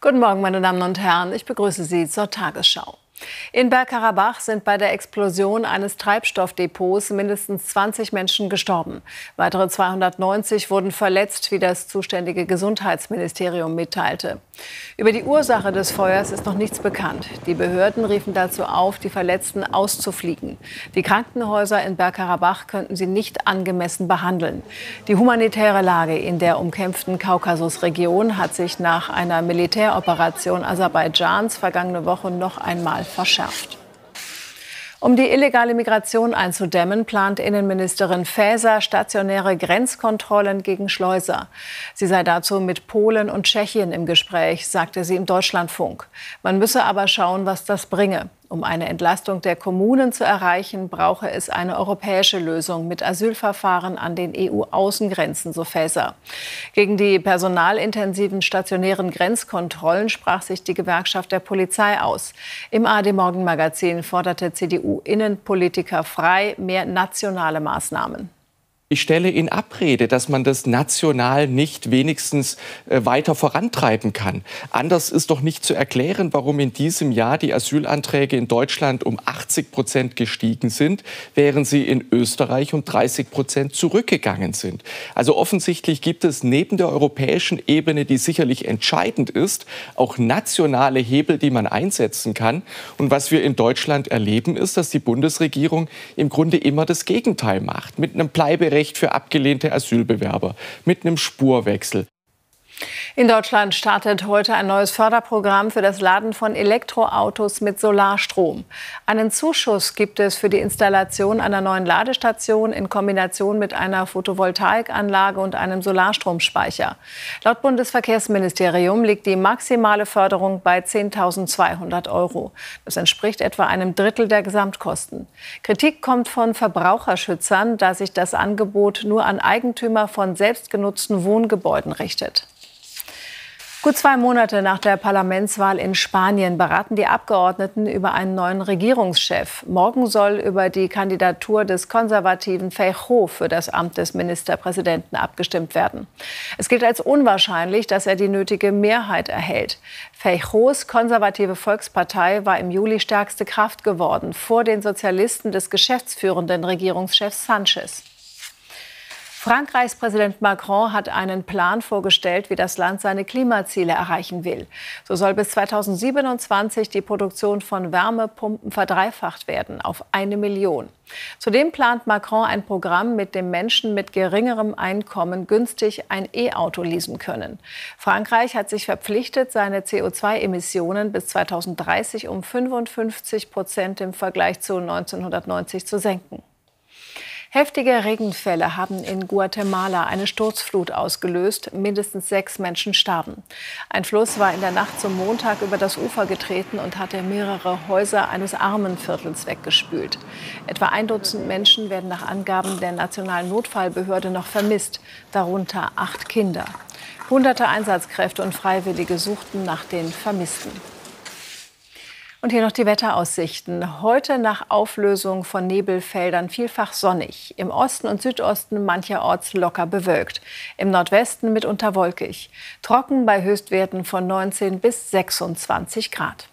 Guten Morgen, meine Damen und Herren. Ich begrüße Sie zur Tagesschau. In Bergkarabach sind bei der Explosion eines Treibstoffdepots mindestens 20 Menschen gestorben. Weitere 290 wurden verletzt, wie das zuständige Gesundheitsministerium mitteilte. Über die Ursache des Feuers ist noch nichts bekannt. Die Behörden riefen dazu auf, die Verletzten auszufliegen. Die Krankenhäuser in Bergkarabach könnten sie nicht angemessen behandeln. Die humanitäre Lage in der umkämpften Kaukasusregion hat sich nach einer Militäroperation Aserbaidschans vergangene Woche noch einmal verschärft. Um die illegale Migration einzudämmen, plant Innenministerin Faeser stationäre Grenzkontrollen gegen Schleuser. Sie sei dazu mit Polen und Tschechien im Gespräch, sagte sie im Deutschlandfunk. Man müsse aber schauen, was das bringe. Um eine Entlastung der Kommunen zu erreichen, brauche es eine europäische Lösung mit Asylverfahren an den EU-Außengrenzen, so Faeser. Gegen die personalintensiven stationären Grenzkontrollen sprach sich die Gewerkschaft der Polizei aus. Im ARD-Morgenmagazin forderte CDU-Innenpolitiker Frey mehr nationale Maßnahmen. Ich stelle in Abrede, dass man das national nicht wenigstens weiter vorantreiben kann. Anders ist doch nicht zu erklären, warum in diesem Jahr die Asylanträge in Deutschland um 80% gestiegen sind, während sie in Österreich um 30% zurückgegangen sind. Also offensichtlich gibt es neben der europäischen Ebene, die sicherlich entscheidend ist, auch nationale Hebel, die man einsetzen kann. Und was wir in Deutschland erleben, ist, dass die Bundesregierung im Grunde immer das Gegenteil macht. Mit einem Bleiberecht für abgelehnte Asylbewerber, mit einem Spurwechsel. In Deutschland startet heute ein neues Förderprogramm für das Laden von Elektroautos mit Solarstrom. Einen Zuschuss gibt es für die Installation einer neuen Ladestation in Kombination mit einer Photovoltaikanlage und einem Solarstromspeicher. Laut Bundesverkehrsministerium liegt die maximale Förderung bei 10.200 €. Das entspricht etwa einem Drittel der Gesamtkosten. Kritik kommt von Verbraucherschützern, da sich das Angebot nur an Eigentümer von selbstgenutzten Wohngebäuden richtet. Gut 2 Monate nach der Parlamentswahl in Spanien beraten die Abgeordneten über einen neuen Regierungschef. Morgen soll über die Kandidatur des konservativen Feijóo für das Amt des Ministerpräsidenten abgestimmt werden. Es gilt als unwahrscheinlich, dass er die nötige Mehrheit erhält. Feijóos konservative Volkspartei war im Juli stärkste Kraft geworden, vor den Sozialisten des geschäftsführenden Regierungschefs Sánchez. Frankreichs Präsident Macron hat einen Plan vorgestellt, wie das Land seine Klimaziele erreichen will. So soll bis 2027 die Produktion von Wärmepumpen verdreifacht werden auf 1 Million. Zudem plant Macron ein Programm, mit dem Menschen mit geringerem Einkommen günstig ein E-Auto leasen können. Frankreich hat sich verpflichtet, seine CO2-Emissionen bis 2030 um 55% im Vergleich zu 1990 zu senken. Heftige Regenfälle haben in Guatemala eine Sturzflut ausgelöst. Mindestens 6 Menschen starben. Ein Fluss war in der Nacht zum Montag über das Ufer getreten und hatte mehrere Häuser eines Armenviertels weggespült. Etwa 1 Dutzend Menschen werden nach Angaben der Nationalen Notfallbehörde noch vermisst, darunter 8 Kinder. Hunderte Einsatzkräfte und Freiwillige suchten nach den Vermissten. Und hier noch die Wetteraussichten. Heute nach Auflösung von Nebelfeldern vielfach sonnig. Im Osten und Südosten mancherorts locker bewölkt. Im Nordwesten mitunter wolkig. Trocken bei Höchstwerten von 19 bis 26 Grad.